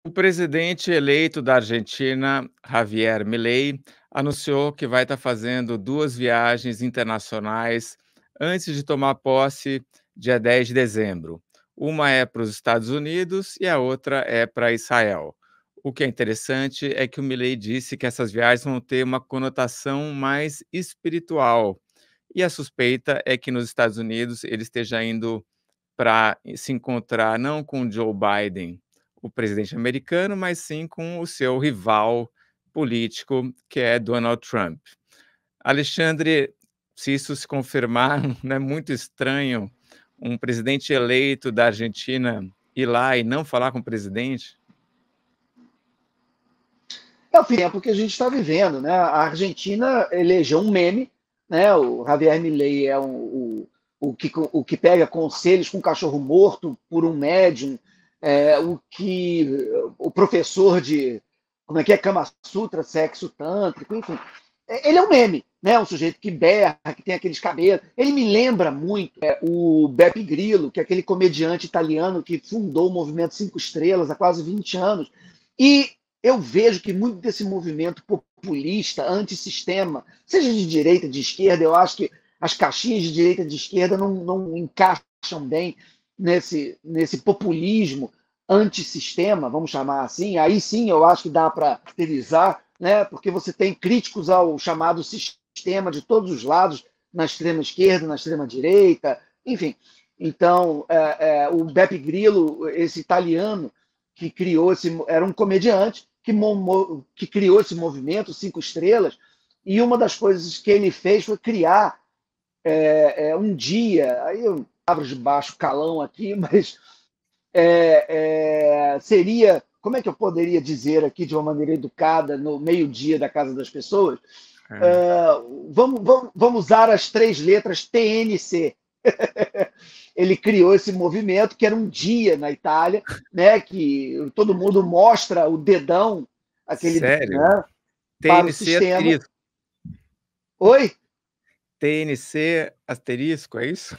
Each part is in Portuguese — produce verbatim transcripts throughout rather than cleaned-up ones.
O presidente eleito da Argentina, Javier Milei, anunciou que vai estar fazendo duas viagens internacionais antes de tomar posse, dia dez de dezembro. Uma é para os Estados Unidos e a outra é para Israel. O que é interessante é que o Milei disse que essas viagens vão ter uma conotação mais espiritual. E a suspeita é que nos Estados Unidos ele esteja indo para se encontrar não com Joe Biden, o presidente americano, mas sim com o seu rival político, que é Donald Trump. Alexandre, se isso se confirmar, não é muito estranho um presidente eleito da Argentina ir lá e não falar com o presidente? É o tempo que a gente está vivendo, né? A Argentina elegeu um meme, né? O Javier Milei é o, o, o, que, o que pega conselhos com um cachorro morto por um médium, é, o que o professor de como é que é Kama Sutra, sexo tântrico, enfim. Ele é um meme, né? Um sujeito que berra, que tem aqueles cabelos. Ele me lembra muito é, o Beppe Grillo, que é aquele comediante italiano que fundou o movimento Cinco Estrelas há quase vinte anos. E eu vejo que muito desse movimento populista, antissistema, seja de direita, de esquerda, eu acho que as caixinhas de direita e de esquerda não, não encaixam bem nesse, nesse populismo antissistema, vamos chamar assim. Aí sim eu acho que dá para utilizar, né? Porque você tem críticos ao chamado sistema de todos os lados, na extrema esquerda, na extrema direita, enfim. Então, é, é, o Beppe Grillo, esse italiano que criou esse, era um comediante que, que criou esse movimento Cinco Estrelas, e uma das coisas que ele fez foi criar é, é, um dia, aí eu abro de baixo calão aqui, mas é, é, seria, como é que eu poderia dizer aqui de uma maneira educada, no meio-dia da casa das pessoas? É. Uh, vamos, vamos, vamos usar as três letras T N C. Ele criou esse movimento, que era um dia na Itália, né, que todo mundo mostra o dedão, aquele, Sério? né, para o sistema. Asterisco. Oi? T N C asterisco, é isso?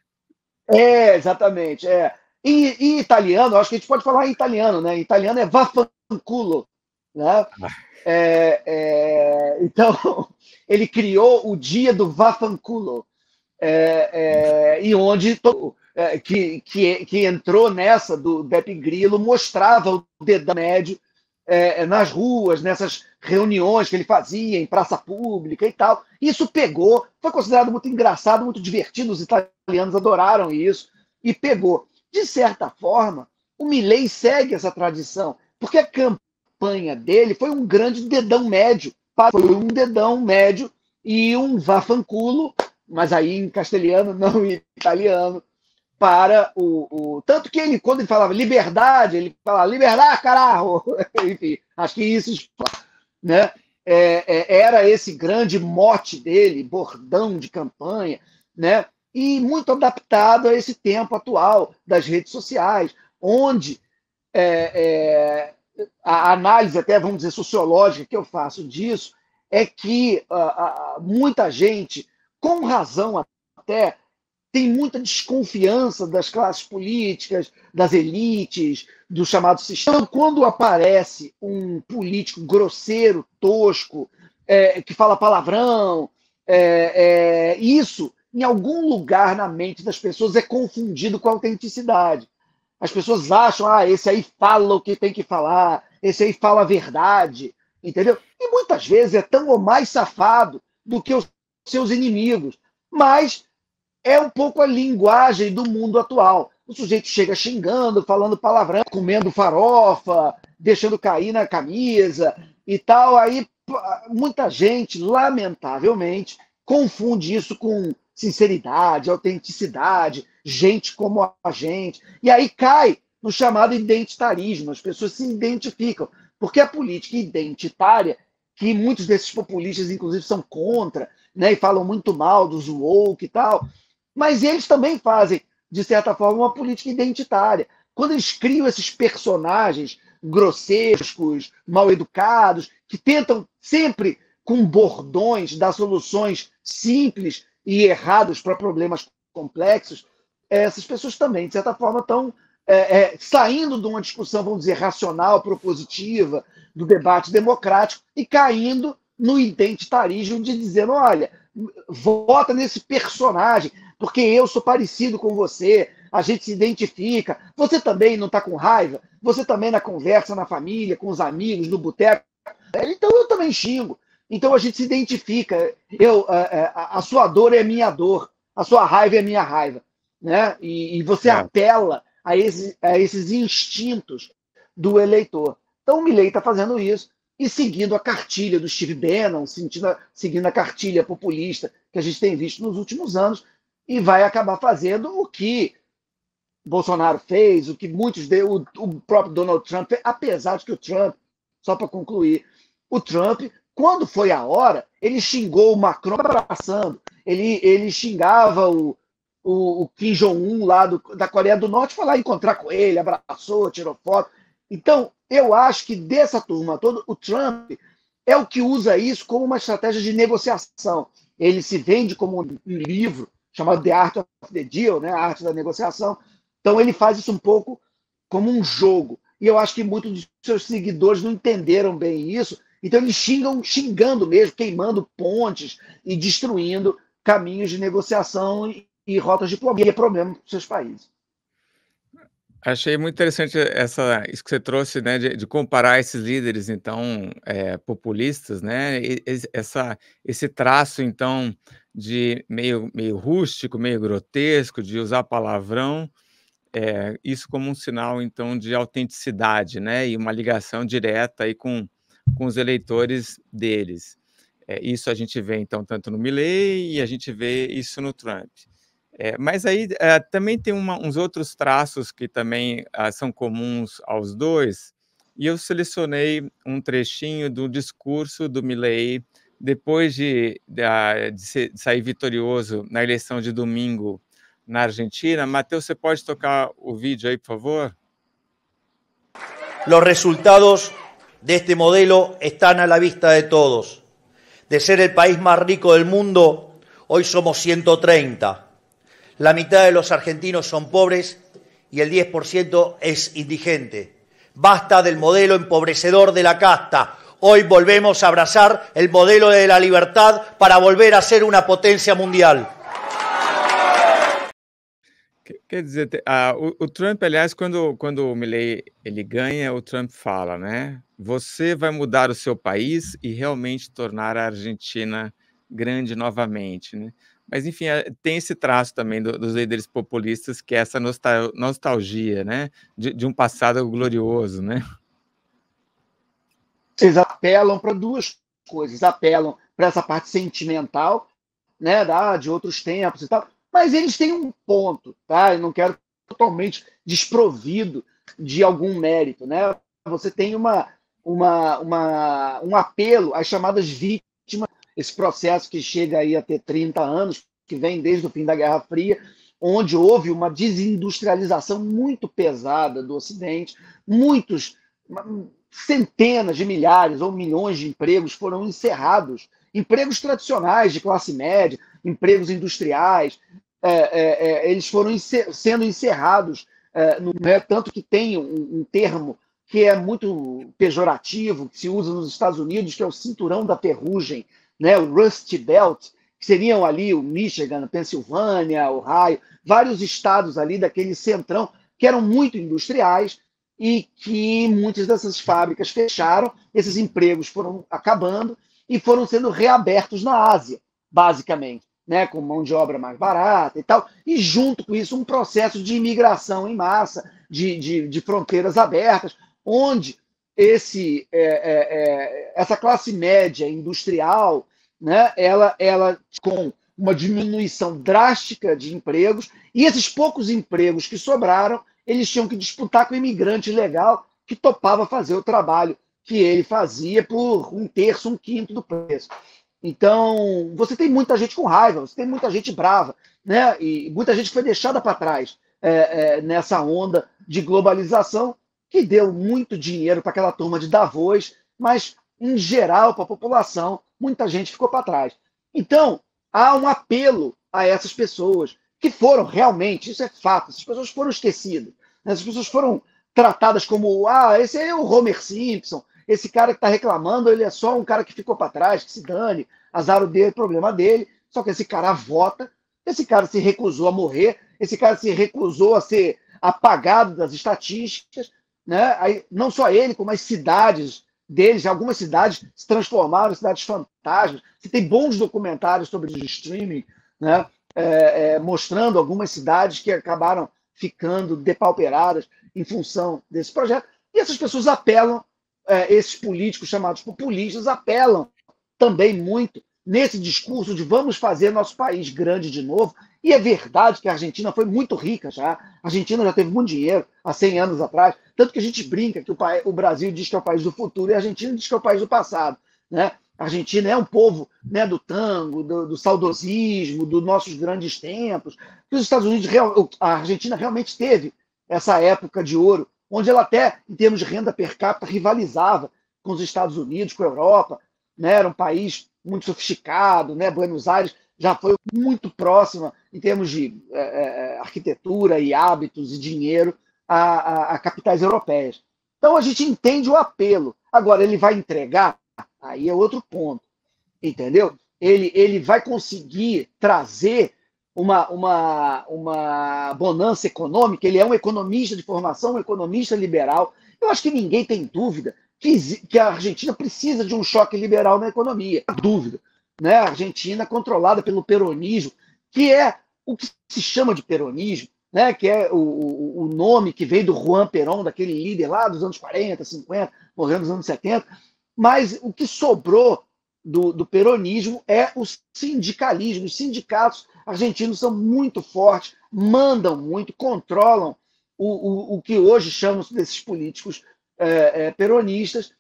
É, exatamente. É. E, e italiano, acho que a gente pode falar em italiano, né? Em italiano é vaffanculo, né? É, é, então, ele criou o dia do vaffanculo, é, é, e onde todo, é, que, que, que entrou nessa do Beppe Grillo mostrava o dedão médio é, nas ruas, nessas reuniões que ele fazia em praça pública e tal. Isso pegou, foi considerado muito engraçado, muito divertido, os italianos adoraram isso, e pegou. De certa forma, o Milei segue essa tradição, porque a campanha dele foi um grande dedão médio, foi um dedão médio e um vaffanculo, mas aí em castelhano, não em italiano, para o, o... Tanto que ele, quando ele falava liberdade, ele falava liberdade, caralho! Enfim, acho que isso, né? É, é, era esse grande mote dele, bordão de campanha, né? E muito adaptado a esse tempo atual das redes sociais, onde é, é, a análise, até vamos dizer, sociológica que eu faço disso, é que uh, uh, muita gente, com razão até, tem muita desconfiança das classes políticas, das elites, do chamado sistema. Então, quando aparece um político grosseiro, tosco, é, que fala palavrão, é, é, isso, em algum lugar na mente das pessoas, é confundido com autenticidade. As pessoas acham, ah, esse aí fala o que tem que falar, esse aí fala a verdade, entendeu? E muitas vezes é tão ou mais safado do que os seus inimigos. Mas é um pouco a linguagem do mundo atual. O sujeito chega xingando, falando palavrão, comendo farofa, deixando cair na camisa e tal. Aí muita gente, lamentavelmente, confunde isso com sinceridade, autenticidade, gente como a gente. E aí cai no chamado identitarismo. As pessoas se identificam. Porque a política identitária, que muitos desses populistas, inclusive, são contra, né, e falam muito mal dos woke e tal, mas eles também fazem, de certa forma, uma política identitária. Quando eles criam esses personagens grosseiros, mal educados, que tentam sempre, com bordões, dar soluções simples e erradas para problemas complexos, essas pessoas também, de certa forma, estão é, é, saindo de uma discussão, vamos dizer, racional, propositiva, do debate democrático, e caindo no identitarismo de dizer, olha, vota nesse personagem, porque eu sou parecido com você, a gente se identifica, você também não está com raiva, você também na conversa, na família, com os amigos, no boteco, então eu também xingo. Então a gente se identifica, eu, a, a sua dor é minha dor, a sua raiva é minha raiva, né? E, e você é. apela a, esse, a esses instintos do eleitor. Então o Milei está fazendo isso e seguindo a cartilha do Steve Bannon, seguindo, seguindo a cartilha populista que a gente tem visto nos últimos anos, e vai acabar fazendo o que Bolsonaro fez, o que muitos de, o, o próprio Donald Trump fez, apesar de que o Trump, só para concluir, o Trump, quando foi a hora, ele xingou o Macron abraçando, ele, ele xingava o, o, o Kim Jong-un lá do, da Coreia do Norte, foi lá encontrar com ele, abraçou, tirou foto. Então, eu acho que dessa turma toda, o Trump é o que usa isso como uma estratégia de negociação. Ele se vende como um livro chamado The Art of the Deal, né? A arte da negociação. Então, ele faz isso um pouco como um jogo. E eu acho que muitos dos seus seguidores não entenderam bem isso. Então, eles xingam, xingando mesmo, queimando pontes e destruindo caminhos de negociação e, e rotas diplomáticas. E é problema para os seus países. Achei muito interessante essa, isso que você trouxe, né, de, de comparar esses líderes, então, é, populistas, né, e, essa, esse traço, então, de meio, meio rústico, meio grotesco, de usar palavrão, é, isso como um sinal, então, de autenticidade, né, e uma ligação direta aí com, com os eleitores deles. É, isso a gente vê, então, tanto no Milei e a gente vê isso no Trump. É, mas aí é, também tem uma, uns outros traços que também ah, são comuns aos dois, e eu selecionei um trechinho do discurso do Milei depois de, de, de, ser, de sair vitorioso na eleição de domingo na Argentina. Matheus, você pode tocar o vídeo aí, por favor? Los resultados de este modelo están a la vista de todos. De ser el país más rico del mundo, hoy somos ciento treinta. La mitad de los argentinos son pobres y el diez por ciento es indigente. Basta del modelo empobrecedor de la casta. Hoy volvemos a abrazar el modelo de la libertad para volver a ser una potencia mundial. Quer dizer, uh, o, o Trump, aliás, quando, quando o Milei ele ganha, o Trump fala, né? Você vai mudar o seu país e realmente tornar a Argentina grande novamente, né? Mas, enfim, tem esse traço também do, dos líderes populistas, que é essa nostal nostalgia, né? De, de um passado glorioso, né? Eles apelam para duas coisas. Apelam para essa parte sentimental, né? Da, de outros tempos e tal. Mas eles têm um ponto, tá? Eu não quero totalmente desprovido de algum mérito, né? Você tem uma, uma, uma, um apelo às chamadas vítimas, esse processo que chega aí a ter trinta anos, que vem desde o fim da Guerra Fria, onde houve uma desindustrialização muito pesada do Ocidente, muitos, centenas de milhares ou milhões de empregos foram encerrados, empregos tradicionais de classe média, empregos industriais, é, é, é, eles foram encer sendo encerrados, é, no, né, tanto que tem um, um termo que é muito pejorativo, que se usa nos Estados Unidos, que é o cinturão da ferrugem, né, o Rust Belt, que seriam ali o Michigan, Pensilvânia, Ohio, vários estados ali daquele centrão, que eram muito industriais e que muitas dessas fábricas fecharam, esses empregos foram acabando e foram sendo reabertos na Ásia, basicamente, né, com mão de obra mais barata e tal, e junto com isso um processo de imigração em massa, de, de, de fronteiras abertas, onde esse, é, é, essa classe média industrial, né, ela, ela com uma diminuição drástica de empregos, e esses poucos empregos que sobraram, eles tinham que disputar com o imigrante ilegal que topava fazer o trabalho que ele fazia por um terço, um quinto do preço. Então, você tem muita gente com raiva, você tem muita gente brava, né? E muita gente foi deixada para trás é, é, nessa onda de globalização que deu muito dinheiro para aquela turma de Davos, mas, em geral, para a população, muita gente ficou para trás. Então, há um apelo a essas pessoas que foram realmente, isso é fato, essas pessoas foram esquecidas. Essas pessoas foram tratadas como, ah, esse é o Homer Simpson, esse cara que está reclamando, ele é só um cara que ficou para trás, que se dane, azar o dele, problema dele. Só que esse cara vota, esse cara se recusou a morrer, esse cara se recusou a ser apagado das estatísticas, né? Aí, não só ele, como as cidades deles, algumas cidades se transformaram em cidades fantasmas. Você tem bons documentários sobre o streaming, né? É, é, mostrando algumas cidades que acabaram ficando depauperadas em função desse projeto. E essas pessoas apelam, é, esses políticos chamados populistas apelam também muito nesse discurso de vamos fazer nosso país grande de novo. E é verdade que a Argentina foi muito rica já. A Argentina já teve muito dinheiro há cem anos atrás. Tanto que a gente brinca que o, país, o Brasil diz que é o país do futuro e a Argentina diz que é o país do passado, né? A Argentina é um povo, né, do tango, do, do saudosismo, dos nossos grandes tempos. Os Estados Unidos, a Argentina realmente teve essa época de ouro, onde ela até, em termos de renda per capita, rivalizava com os Estados Unidos, com a Europa, né? Era um país muito sofisticado, né? Buenos Aires já foi muito próxima, em termos de é, arquitetura e hábitos e dinheiro, a, a, a capitais europeias. Então a gente entende o apelo. Agora, ele vai entregar? Aí é outro ponto, entendeu? Ele, ele vai conseguir trazer uma, uma, uma bonança econômica. Ele é um economista de formação, um economista liberal. Eu acho que ninguém tem dúvida que, que a Argentina precisa de um choque liberal na economia. Dúvida. Né? A Argentina controlada pelo peronismo, que é o que se chama de peronismo, né? Que é o, o nome que veio do Juan Perón, daquele líder lá dos anos quarenta, cinquenta, morreu nos anos setenta. Mas o que sobrou do, do peronismo é o sindicalismo. Os sindicatos argentinos são muito fortes, mandam muito, controlam o, o, o que hoje chamam desses políticos é, é, peronistas,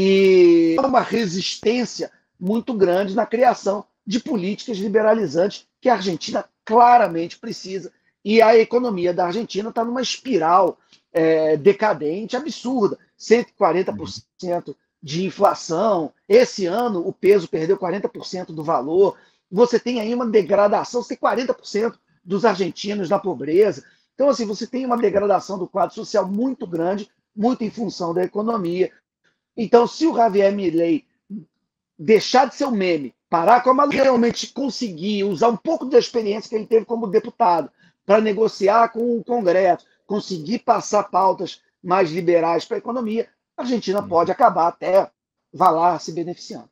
e há uma resistência muito grande na criação de políticas liberalizantes que a Argentina claramente precisa. E a economia da Argentina está numa espiral é, decadente, absurda, cento e quarenta por cento de inflação. Esse ano o peso perdeu quarenta por cento do valor. Você tem aí uma degradação, você tem quarenta por cento dos argentinos na pobreza. Então, assim, você tem uma degradação do quadro social muito grande, muito em função da economia. Então, se o Javier Milei deixar de ser um meme, parar com a maluca, realmente conseguir usar um pouco da experiência que ele teve como deputado para negociar com o Congresso, conseguir passar pautas mais liberais para a economia, a Argentina pode acabar até, vá lá, se beneficiando.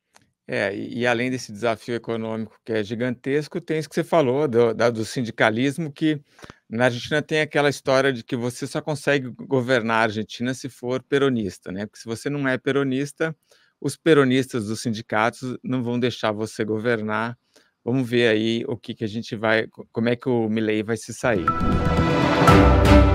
É, e, e além desse desafio econômico que é gigantesco, tem isso que você falou do, da, do sindicalismo, que na Argentina tem aquela história de que você só consegue governar a Argentina se for peronista, né? Porque se você não é peronista, os peronistas dos sindicatos não vão deixar você governar. Vamos ver aí o que, que a gente vai, como é que o Milei vai se sair.